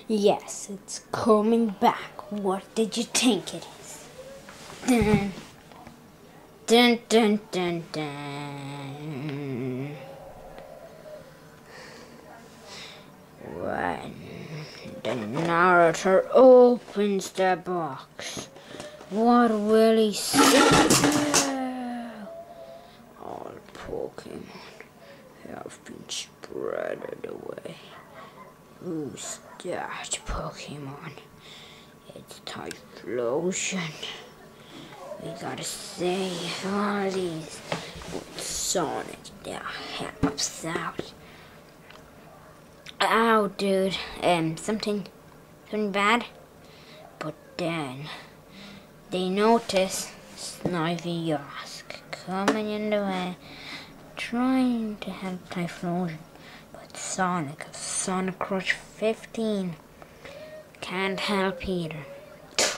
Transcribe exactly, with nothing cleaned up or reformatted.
Yes, it's coming back. What did you think it is? Dun, dun, dun, dun, dun. When the narrator opens the box, what will he see? All Pokemon have been spreaded away. Who's that Pokemon? It's Typhlosion. We gotta save all these with Sonic that helps out. Ow, dude. Um, something, something bad. But then they notice Snivy coming in the way, trying to help Typhlosion. But Sonic of Sonic Crush fifteen can't help either.